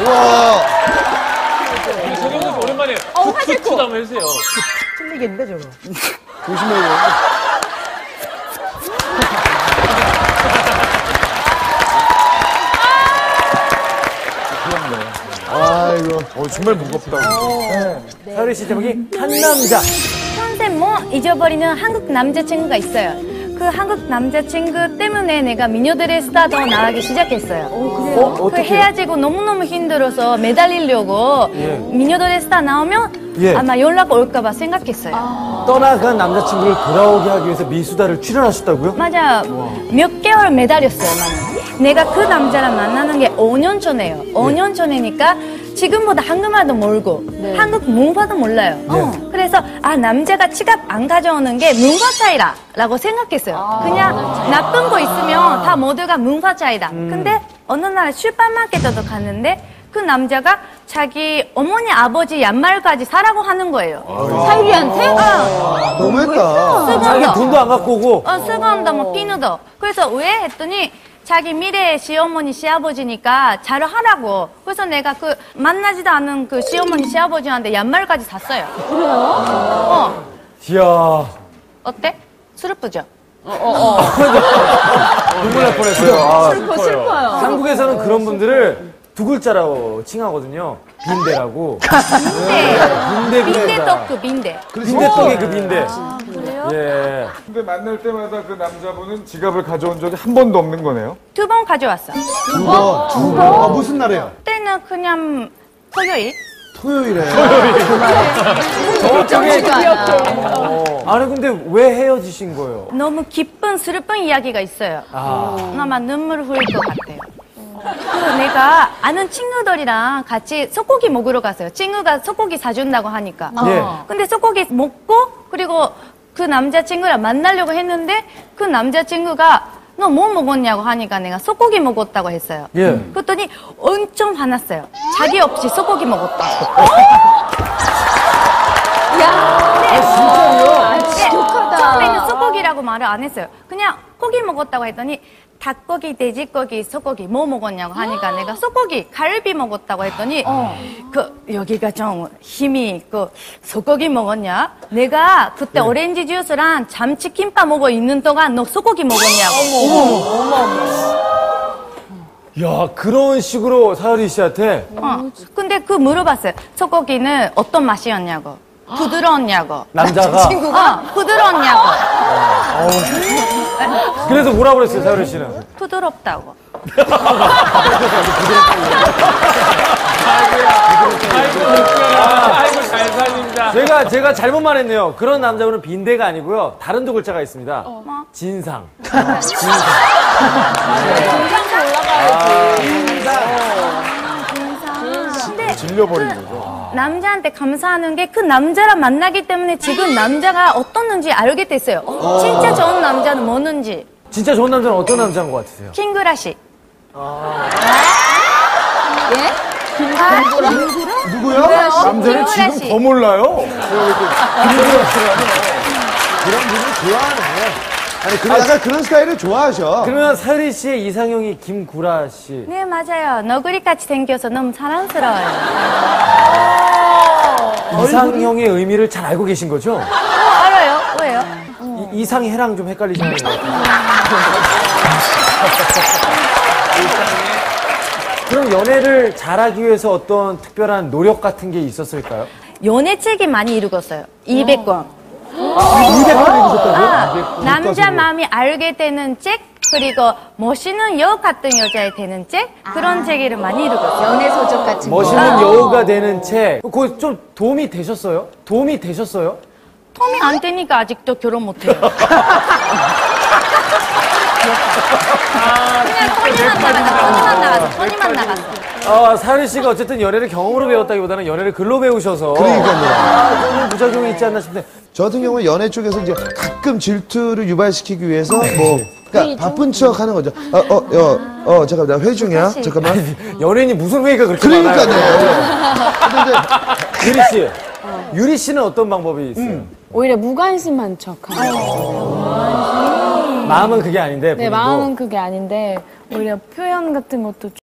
우와. 정영돈 씨 오랜만에 툭툭 한번 해주세요. 틀리겠는데 저거. 조심해요. 아이고, 정말 무겁다. 서유리 씨 제목이 한 남자. 평생 뭐 잊어버리는 한국 남자친구가 있어요. 그 한국 남자친구 때문에 내가 미녀들의 스타도 나가기 시작했어요. 그 어떻게? 헤어지고 너무너무 힘들어서 매달리려고 미녀들의 스타 나오면 예. 아마 연락 올까봐 생각했어요. 떠나간 남자친구를 돌아오게 하기 위해서 미수다를 출연하셨다고요? 맞아. 몇 개월 매달렸어요, 나는. 내가 그 남자랑 만나는 게 5년 전에요. 5년 전이니까 지금보다 한국말도 모르고 한국 문화도 몰라요. 그래서 남자가 지갑 안 가져오는 게 문화 차이라고 생각했어요. 그냥 나쁜 거 있으면 다 모두가 문화 차이다. 근데 어느 날 슈퍼마켓에도 갔는데 그 남자가 자기 어머니 아버지 양말까지 사라고 하는 거예요. 사유리한테? 너무했다. 자기 돈도 안 갖고 오고. 수건도 뭐 비누도. 그래서 왜 했더니 자기 미래의 시어머니 시아버지니까 잘 하라고. 그래서 내가 그 만나지도 않은 그 시어머니 시아버지한테 양말까지 샀어요. 그래요? 이야. 어때? 슬프죠? 눈물 날 뻔했어요. 슬퍼요. 한국에서는 그런 분들을 두 글자라고 칭하거든요. 빈대라고. 빈대. 빈대 빈대떡 빈대. 빈대떡의 그 빈대. 그래요? 예. 근데 만날 때마다 그 남자분은 지갑을 가져온 적이 한 번도 없는 거네요? 2번 가져왔어. 두 번? 무슨 날이에요? 그때는 그냥 토요일. 토요일에. 아니 근데 왜 헤어지신 거예요? 너무 기쁜 슬픈 이야기가 있어요. 아마 눈물 흘릴 것 같아요. 그 내가 아는 친구들이랑 같이 소고기 먹으러 갔어요. 친구가 소고기 사준다고 하니까. 예. 근데 소고기 먹고 그리고 그 남자친구랑 만나려고 했는데 그 남자친구가 너 뭐 먹었냐고 하니까 내가 소고기 먹었다고 했어요. 예. 그랬더니 엄청 화났어요. 자기 없이 소고기 먹었다고. 진짜요? 지독하다. 처음에는 소고기라고 말을 안 했어요. 그냥 고기 먹었다고 했더니 닭고기, 돼지고기, 소고기 뭐 먹었냐고 하니까 내가 소고기, 갈비 먹었다고 했더니 여기가 좀 힘이 있고 소고기 먹었냐? 내가 그때 오렌지 주스랑 잠치김밥 먹어 있는 동안 너 소고기 먹었냐고. 야, 그런 식으로 사유리 씨한테 근데 그 물어봤어요. 소고기는 어떤 맛이었냐고. 부드러웠냐고. 남자가 부드러웠냐고. 그래서 뭐라 그랬어요, 사유리 씨는? 부드럽다고. 아이고, 잘 살린다. 제가 잘못 말했네요. 그런 남자분은 빈대가 아니고요. 다른 두 글자가 있습니다. 진상. 근데 질려버린 거죠. 남자한테 감사하는 게 그 남자랑 만나기 때문에 지금 남자가 어떻는지 알게 됐어요. 진짜 좋은 남자는 뭐는지. 진짜 좋은 남자는 어떤 남자인 것 같으세요? 킹그라시. 누구요? 남자는 지금 김구라 씨. 더 몰라요? 그런 분을 좋아하네. 아니, 약간 그런 스타일을 좋아하셔. 그러면 사유리 씨의 이상형이 김구라 씨. 네, 맞아요. 너구리같이 생겨서 너무 사랑스러워요. 이상형의 의미를 잘 알고 계신 거죠? 알아요? 왜요? 이상해랑 좀 헷갈리시는 것 같아요. 그럼 연애를 잘하기 위해서 어떤 특별한 노력 같은 게 있었을까요? 연애책이 많이 읽었어요. 200권. 200권 읽으셨다고요? 남자 마음이 알게 되는 책, 그리고 멋있는 여우 같은 여자에 되는 책, 그런 책을 많이 읽었어요. 연애 소적 같은 거. 멋있는 여우가 되는 책. 그거 좀 도움이 되셨어요? 도움이 되셨어요? 톰이 안 되니까 아직도 결혼 못해요. 그냥 토니만 나갔어. 사유리 씨가 어쨌든 연애를 경험으로 배웠다기보다는 연애를 글로 배우셔서. 그러니까요. 조금 부작용이 있지 않나 싶은데. 저 같은 경우는 연애 쪽에서 이제 가끔 질투를 유발시키기 위해서 그러니까 바쁜 척 하는 거죠. 잠깐만, 나 회의 중이야. 잠깐만. 연예인이 무슨 회의가 그렇게 많아요? 그러니까요. 근데 유리 씨. 유리 씨는 어떤 방법이 있어요? 오히려 무관심한 척하는 거. 마음은 그게 아닌데. 네, 본인도. 마음은 그게 아닌데 오히려 표현 같은 것도